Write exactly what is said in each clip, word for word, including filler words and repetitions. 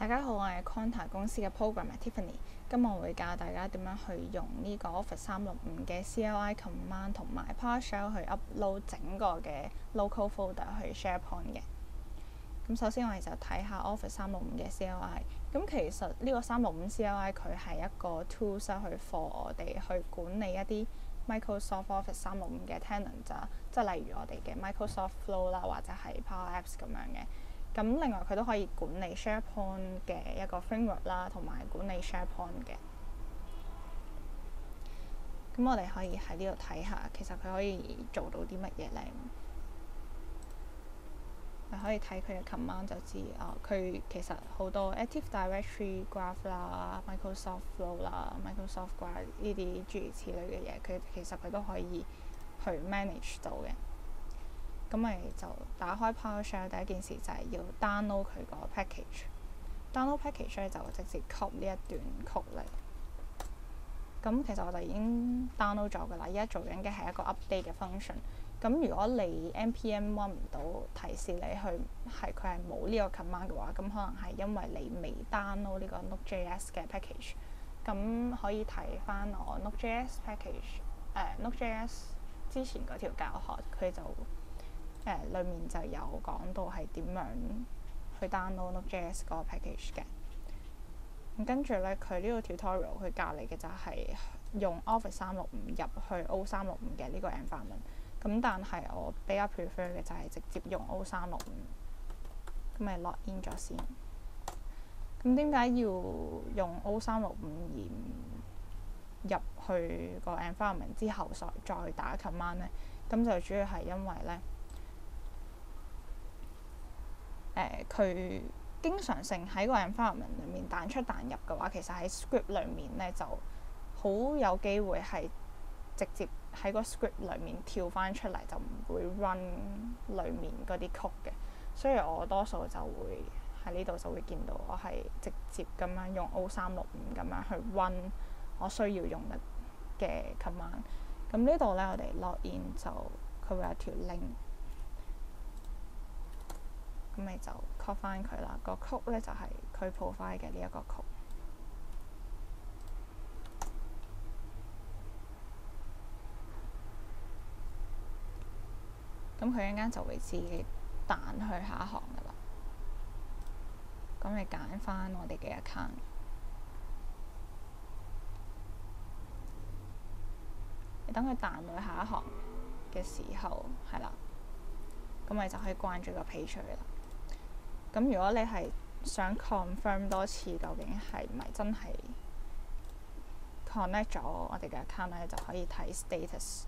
大家好，我係 Conta 公司嘅 Programmer Tiffany。今日我會教大家點樣去用呢個 Office 三六五嘅 C L I command 同埋 PowerShell 去 upload 整個嘅 local folder 去 SharePoint 嘅。咁首先我哋就睇下 Office 三六五嘅 C L I。咁其實呢個三六五 C L I 佢係一個 tools 去 for 我哋去管理一啲 Microsoft Office 三六五嘅 tenant 咋，即係例如我哋嘅 Microsoft Flow 啦，或者係 Power Apps 咁樣嘅。咁另外佢都可以管理 SharePoint 嘅一個 framework 啦，同埋管理 SharePoint 嘅。咁我哋可以喺呢度睇下，其實佢可以做到啲乜嘢咧？你可以睇佢嘅 command 就知啊，佢其實好多 Active Directory Graph 啦、Microsoft Flow 啦、Microsoft Graph 呢啲諸如此類嘅嘢，佢其實佢都可以去 manage 到嘅。咁咪就打開 PowerShell， 第一件事就係要 download 佢個 package。download package 咧就直接 copy 呢一段曲嚟。咁其實我哋已經 download 咗㗎啦，而家做緊嘅係一個 update 嘅 function。咁如果你 N P M 揾唔到提示你去係佢係冇呢個 command 嘅話，咁可能係因為你未 download 呢個 Node.js 嘅 package。咁可以睇翻我 Node.js package， 誒、呃、Node.js 之前嗰條教學，佢就誒、呃、裡面就有講到係點樣去 download Node.js 嗰個 package 嘅。咁跟住咧，佢呢個 tutorial 佢教你嘅就係用 Office 三六五入去 O 三六五嘅呢個 environment。咁但係我比較 prefer 嘅就係直接用 O 三六五。咁咪 log in 咗先。咁點解要用 O 三六五而入去個 environment 之後再再打 command 咧？咁就主要係因為咧。誒佢、呃、經常性喺個 environment 裏面彈出彈入嘅話，其實喺 script 裏面咧就好有機會係直接喺個 script 裏面跳翻出嚟，就唔會 run 裏面嗰啲曲嘅。所以我多數就會喺呢度就會見到我係直接咁樣用 O 三六五咁樣去 run 我需要用嘅 command。咁呢度咧，我哋 log in 就佢會有條 link。咁你就 copy 翻佢啦，個曲咧就係佢 provide 嘅呢一個曲。咁佢一陣間就會自己彈去下一行噶啦。咁你揀翻我哋嘅 account， 你等佢彈到下一行嘅時候，係啦，咁你就可以關咗個 page 啦。咁如果你係想 confirm 多次究竟係咪真係 connect 咗我哋嘅 account 咧，就可以睇 status。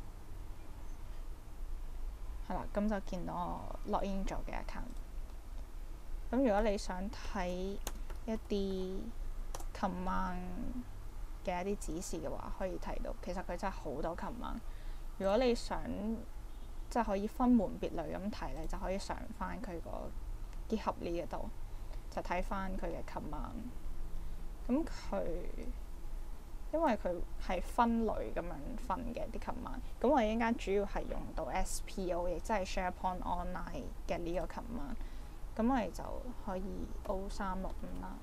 係啦，咁就見到我 login 咗嘅 account。咁如果你想睇一啲 command 嘅一啲指示嘅話，可以睇到其實佢真係好多 command。如果你想即係可以分門別類咁睇咧，就可以上翻佢個GitHub呢一度，就睇翻佢嘅 command。咁佢因為佢係分類咁樣分嘅啲 command，咁我依家主要係用到 S P O， 亦即係 SharePoint Online 嘅呢個 command。咁我哋就可以 O 三六五啦，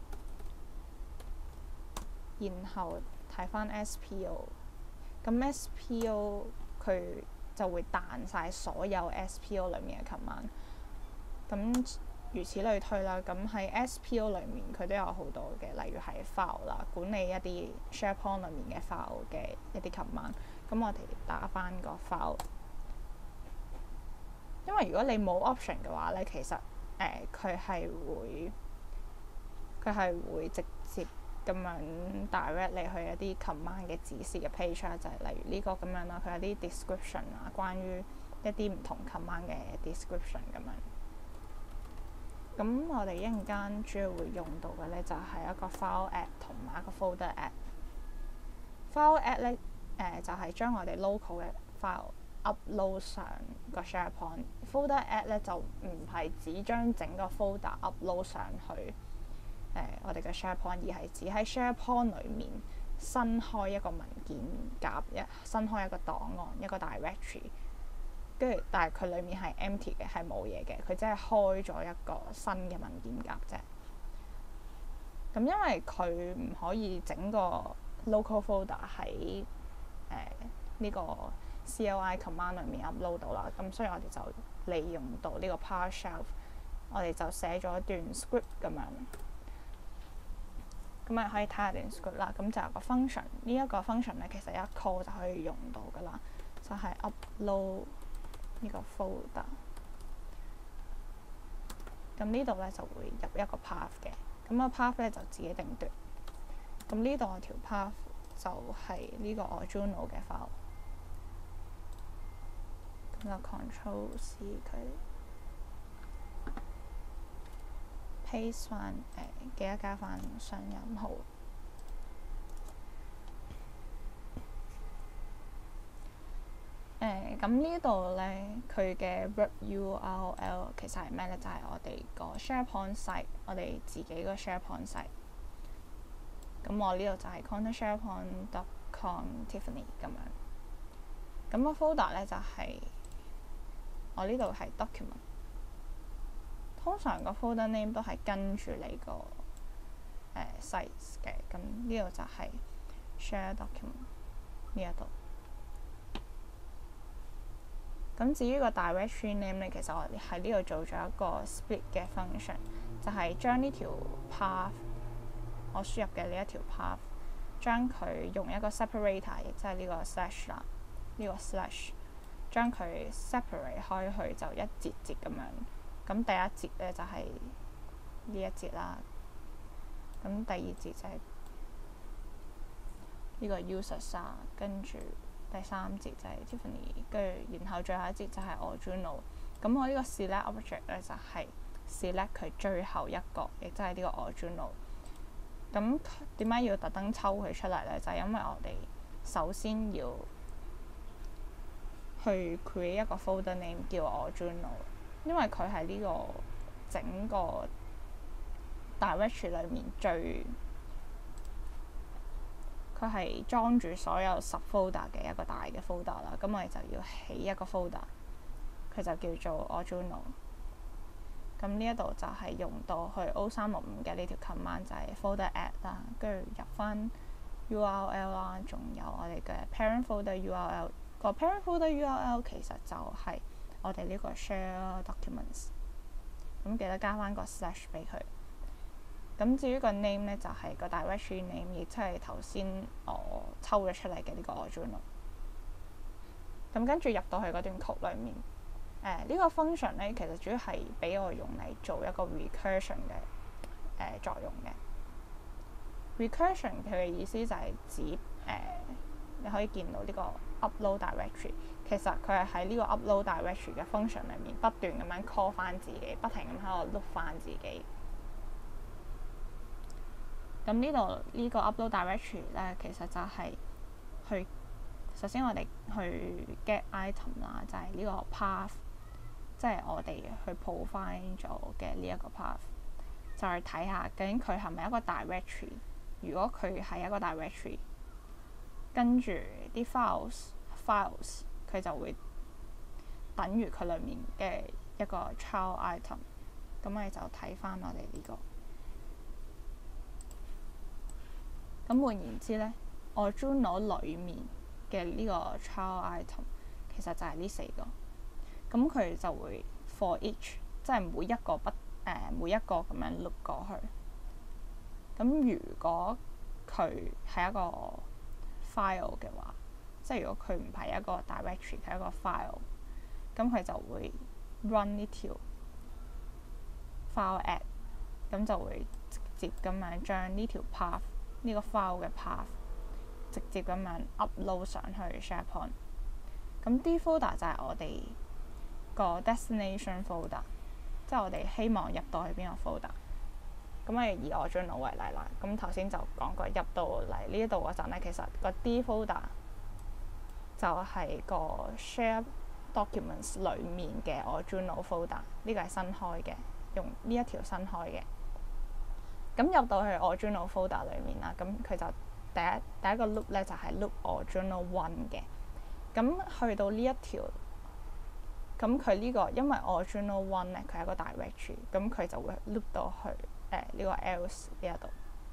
然後睇翻 S P O。咁 S P O 佢就會彈晒所有 S P O 裡面嘅 command。咁如此類推啦，咁喺 S P O 裏面佢都有好多嘅，例如係 file 啦，管理一啲 SharePoint 裏面嘅 file 嘅一啲 command。咁我哋打翻個 file， 因為如果你冇 option 嘅話咧，其實誒佢係會佢係會直接咁樣 direct 你去一啲 command 嘅指示嘅 page 啦，就係例如呢個咁樣啦，佢有啲 description 啊，關於一啲唔同 command 嘅 description 咁樣。咁我哋一陣間主要會用到嘅咧，就係、是、一個 file add 同埋一個 folder add。file add 咧，誒、呃、就係、是、將我哋 local 嘅 file upload 上個 SharePoint。folder add 咧就唔係只將整個 folder upload 上去誒、呃、我哋嘅 SharePoint， 而係只喺 SharePoint 裡面新開一個文件夾，一新開一個檔案，一個 directory。跟住，但係佢裡面係 empty 嘅，係冇嘢嘅，佢只係開咗一個新嘅文件夾啫。 咁因為佢唔可以整個 local folder 喺誒呢個 C L I command 裏面 upload 到啦，咁所以我哋就利用到呢個 PowerShell， 我哋就寫咗一段 script 咁樣，咁啊可以睇下段 script 啦。咁就有個 function， 呢一個 function 咧其實一 call 就可以用到噶啦，就係、是、upload 呢個 folder。咁呢度咧就會入一個 path 嘅，咁個 path 咧就自己定奪。咁呢度條 path 就係呢個 Arduino 嘅 file， 咁就 Control C 佢 paste 翻誒，記得加翻雙引號。誒咁呢度咧，佢嘅 root U R L 其實係咩咧？就係、是、我哋個 SharePoint site， 我哋自己個 SharePoint site。咁我呢度就係 content sharepoint dot com Tiffany 咁樣。咁個 folder 咧就係、是、我呢度係 document。通常個 folder name 都係跟住你個誒、呃、size 嘅。咁呢度就係 share document 呢一度。咁至於個 directory name 咧，其實我哋喺呢度做咗一個 split 嘅 function， 就係將呢條 path 我輸入嘅呢一條 path， 將佢用一個 separator， 亦即係呢個 slash 啦，呢、這個 slash 將佢 separate 開去，就一節節咁樣。咁第一節咧就係、是、呢一節啦，咁第二節就係呢個 users 啊，跟住第三節就係 Tiffany， 跟住然後最後一節就係 Arduino。咁我呢個 select object 咧就係、是、select 佢最後一個，亦即係呢個 Arduino。咁點解要特登抽佢出嚟咧？就係、是、因為我哋首先要去 create 一個 folder name 叫 Arduino， 因為佢係呢個整個 directory 裏面最佢係裝住所有 subfolder 嘅一個大嘅 folder 啦。咁我哋就要起一個 folder， 佢就叫做 Arduino。咁呢一度就係用到去 O 三六五嘅呢條 command， 就係 folder add 啦，跟住入翻 U R L 啦，仲有我哋嘅 parent folder U R L。個 parent folder U R L 其實就係我哋呢個 share documents。咁記得加翻個 slash 俾佢。咁至於個 name 咧，就係、是、個 directory name， 亦即係頭先我抽咗出嚟嘅呢個 Arduino。咁跟住入到去嗰段曲裏面，誒、呃這個、呢個 function 咧，其實主要係俾我用嚟做一個 recursion 嘅誒、呃、作用嘅。recursion 佢嘅意思就係指誒、呃、你可以見到呢個 upload directory， 其實佢係喺呢個 upload directory 嘅 function 裏面不斷咁樣 call 翻自己，不停咁喺度 loop 翻自己。咁呢度呢個 upload directory 咧，其實就係去首先我哋去 get item 啦，就係呢個 path， 即係我哋去 profile 咗嘅呢一個 path， 就去睇下究竟佢係咪一個 directory。如果佢係一個 directory， 跟住啲 files files 佢就會等於佢裡面嘅一個 child item。咁我哋就睇翻我哋呢個。咁換言之咧，Arduino裡面嘅呢個 child item 其實就係呢四個。咁佢就會 for each， 即係每一個不誒、呃、每一個咁樣 loop 過去。咁如果佢係一個 file 嘅話，即係如果佢唔係一個 directory， 佢係一個 file， 咁佢就會 run 呢條 file add， 咁就會直接咁樣將呢條 path。呢個 file 嘅 path 直接咁樣 upload 上去 SharePoint。咁 D folder 就係我哋個 destination folder， 即係我哋希望入到去邊個 folder。咁我哋以 Arduino為例啦。咁頭先就講過入到嚟呢一度嗰陣咧，其實個 D folder 就係個 share documents 裡面嘅 Arduino folder。呢個係新開嘅，用呢一條新開嘅。咁入到去 Arduino folder 裏面啦，咁佢就第一第一個 loop 咧就係、是、loop Arduino one 嘅。咁去到呢一條，咁佢呢個因為 Arduino one 咧佢係一個 directory，咁佢就會 loop 到去誒呢、呃這個 else 呢一度。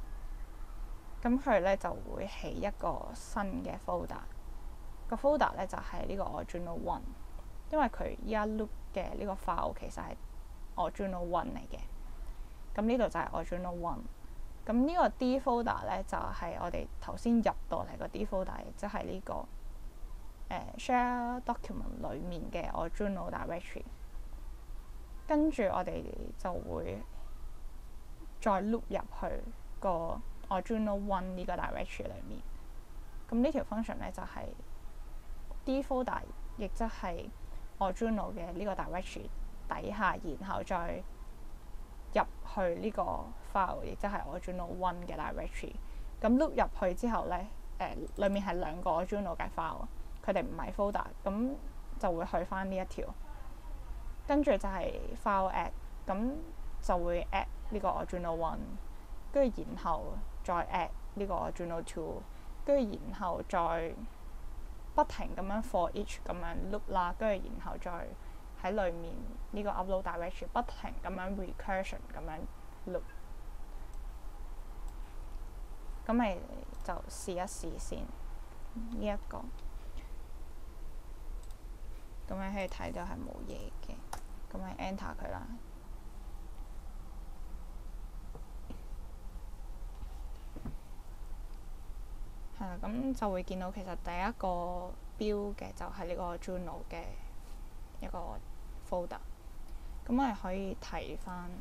咁佢咧就會起一個新嘅 folder，個 folder 咧就係、是、呢個 Arduino One， 因為佢依家 loop 嘅呢個 file 其實係 Arduino One 嚟嘅。咁呢度就係 Arduino One。咁呢個 D folder 咧就係、是、我哋頭先入到嚟個 D folder，即係呢、這個誒、呃、share document 裡面嘅 Arduino directory。跟住我哋就會再 loop 入去個 Arduino One 呢個 directory 裡面。咁呢條 function 咧就係、是、D folder， 亦即係 Arduino 嘅呢個 directory 底下，然後再入去呢個 file， 亦即係 Arduino One 嘅 directory。咁 loop 入去之後咧，誒、呃、裡面係兩個 Arduino 嘅 file， 佢哋唔係 folder， 咁就會去翻呢一條。跟住就係 file add， 咁就會 add 呢個 Arduino One， 跟住然後再 add 呢個 Arduino Two， 跟住然後再不停咁樣 for each 咁樣 loop 啦，跟住然後再喺裡面呢個 upload directory 不停咁樣 recursion 咁樣 loop。咁咪就試一試先呢一個。咁你可以睇到係冇嘢嘅，咁咪 enter 佢啦。係啦，咁就會見到其實第一個標嘅就係呢個 Arduino 嘅一個 folder。咁我哋可以睇翻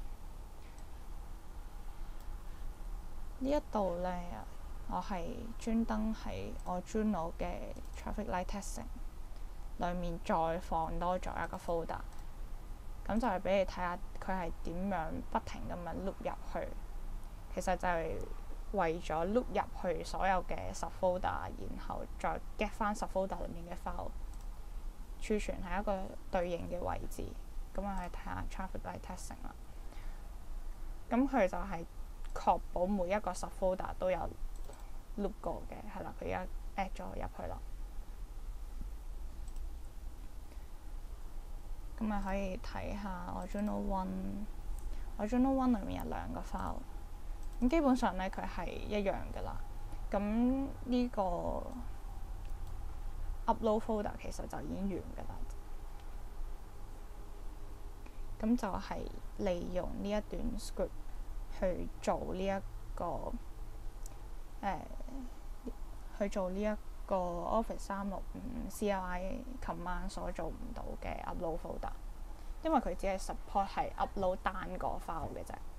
呢一度咧，我係專登喺 Arduino 嘅 traffic light testing裡面再放多咗一個 folder， 咁就係俾你睇下佢係點樣不停咁樣 loop 入去。其實就係為咗 loop 入去所有嘅 subfolder， 然後再 get 翻 subfolder 裡面嘅 file 儲存喺一個對應嘅位置。咁我哋睇下 traffic light testing 啦。咁佢就係確保每一個 subfolder 都有 loop 過嘅，係啦，佢而家 add 咗入去啦。咁咪可以睇下 Arduino One，Arduino One 裡面有兩個 file， 咁基本上咧佢係一樣噶啦。咁呢個 upload folder 其實就已經完噶啦。咁就係利用呢一段 script 去做呢、這、一個誒、呃、去做呢一個 Office 三六五 C L I command 所做唔到嘅 upload folder， 因為佢只係 support 係 upload 單個 file 嘅啫。